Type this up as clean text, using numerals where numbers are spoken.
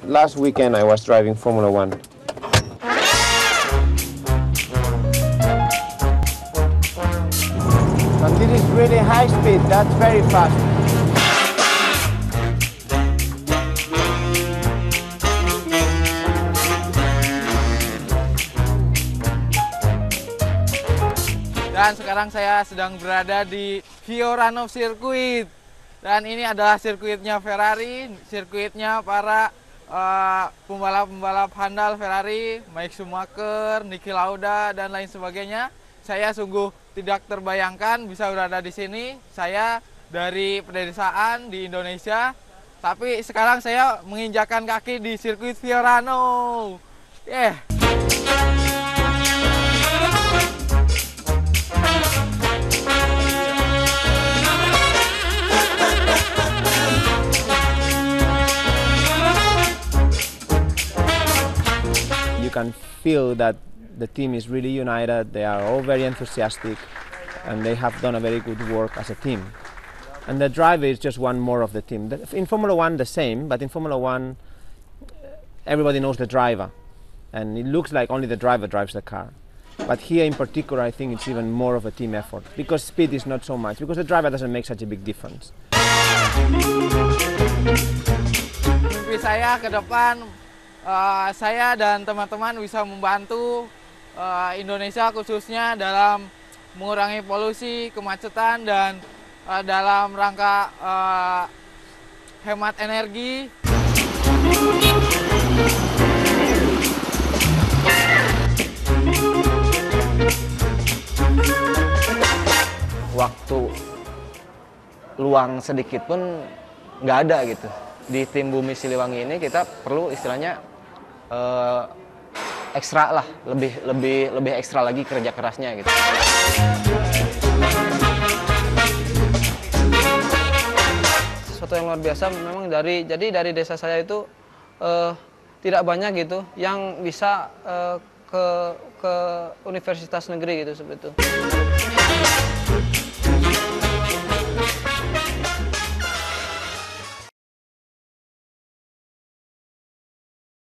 last weekend I was driving Formula One. And this is really high speed, that's very fast. Dan sekarang saya sedang berada di Fiorano Circuit. Dan ini adalah sirkuitnya Ferrari, sirkuitnya para pembalap-pembalap handal Ferrari, Mick Schumacher, Niki Lauda, dan lain sebagainya. Saya sungguh tidak terbayangkan bisa berada di sini. Saya dari pedesaan di Indonesia, tapi sekarang saya menginjakan kaki di sirkuit Fiorano. Yeah. You can feel that the team is really united, they are all very enthusiastic, and they have done a very good work as a team. And the driver is just one more of the team. In Formula One the same, but in Formula One everybody knows the driver, and it looks like only the driver drives the car. But here in particular I think it's even more of a team effort, because speed is not so much, because the driver doesn't make such a big difference. Mimpi saya ke depan, saya dan teman-teman bisa membantu Indonesia khususnya dalam mengurangi polusi, kemacetan, dan dalam rangka hemat energi. Waktu luang sedikit pun nggak ada gitu. Di tim Bumi Siliwangi ini kita perlu istilahnya ekstra lah, lebih ekstra lagi kerja kerasnya gitu. Sesuatu yang luar biasa memang dari desa saya itu tidak banyak gitu yang bisa ke universitas negeri gitu seperti itu.